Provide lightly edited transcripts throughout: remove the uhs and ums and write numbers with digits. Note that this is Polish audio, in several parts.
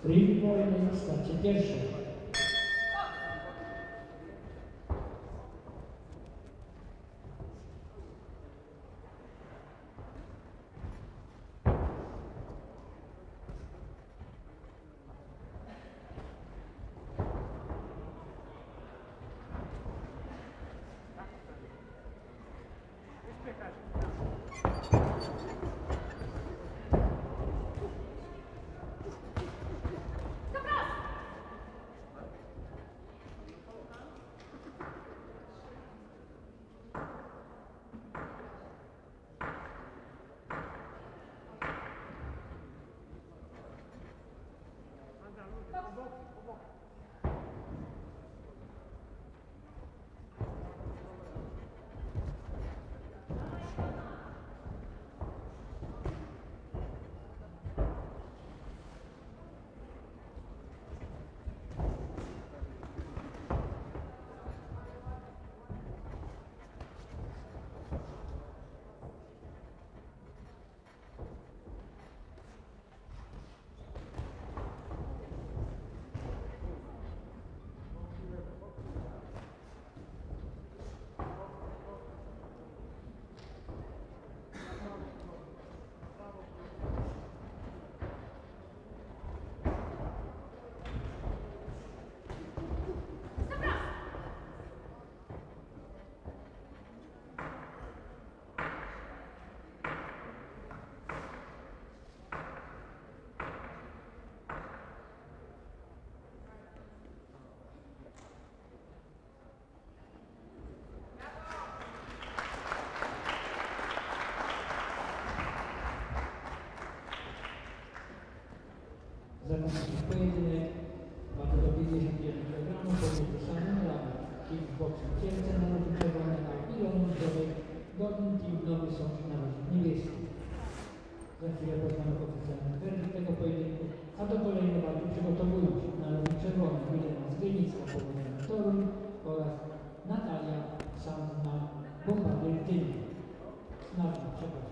Free point na starcie pierwszym. Zakończyć pojedynek waży do 51 kg pomiędzy Szanowem Kickboxing Kielce na rogu czerwonej a Iloną Zdrowej Golden Team Nowy Sącz na rogu niebieskim. Za chwilę poznamy oficjalny werdykt tego pojedynku, a do kolejnej walki przygotowują się na rogu czerwonej Milena Zgrynicka powodzenia Toruń oraz Natalia Sanna Bombardier Tyli. Przepraszam.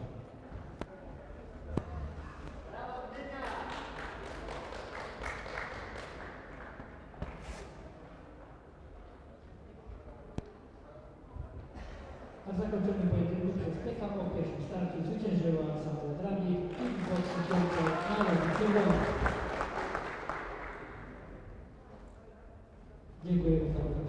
A w zakończonym pojedynku przez PKO w pierwszym starcie zwyciężyła Sandra Drabik i Kickboxing Kielce na rogu czerwonym. Dziękuję bardzo.